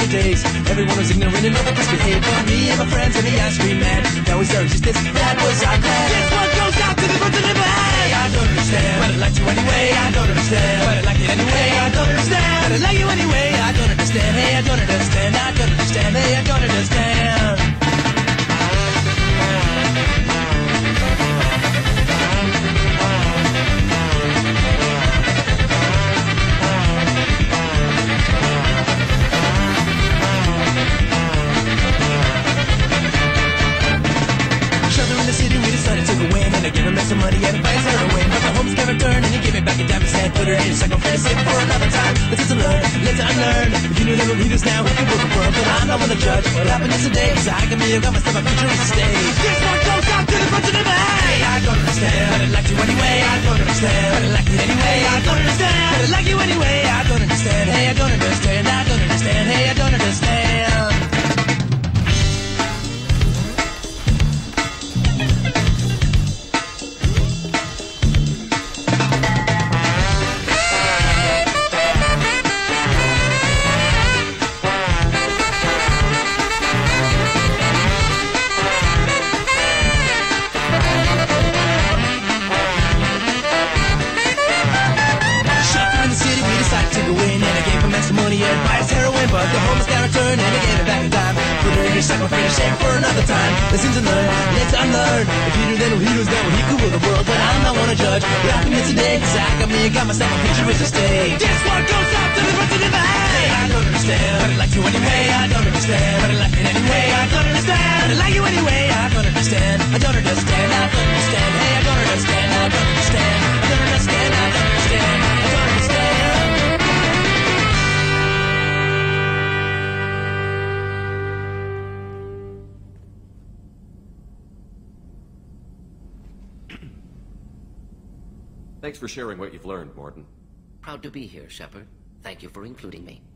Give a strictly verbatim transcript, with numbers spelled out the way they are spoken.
days. Everyone was ignorant and nobody misbehaved. But me and my friends and the ice cream man, that was their existence, that was our plan. This one goes out to the ones that never had. Hey, I don't understand, but I'd like to anyway. I don't understand, but I like it anyway. I don't understand, but I like you anyway. I don't understand, hey, I don't understand. I don't understand, hey, I don't understand. Some money and buy his heroin, but the home's never turned, and he gave me back a dime and said, put her in a second for the sip for another time. Let's just learn, let's unlearn. If you knew there were leaders now, we could rule the world, but I'm not one to judge what happened yesterday, cause I can be a got myself a future is a stage. This one goes out to the bunch of never had. Hey, I don't understand, but I'd like you anyway. I don't understand, but I like it anyway. I don't understand, but I like you anyway. I don't understand, hey, I don't understand. I don't understand, hey, I don't understand. Listen to learn, let's unlearn. If you knew then who he was then, well, he could rule the world. But I'm not one to judge what happened here today, cause I got me and got myself a picture is a stage. This one goes out to the ones that never had. Hey, I don't understand, but I like you anyway. I don't understand, but I like it anyway. I don't understand, but I like you anyway. I don't understand, I don't understand, I don't understand. Hey, I don't understand, I don't understand, I don't understand, I don't understand, I don't understand. Thanks for sharing what you've learned, Mordin. Proud to be here, Shepard. Thank you for including me.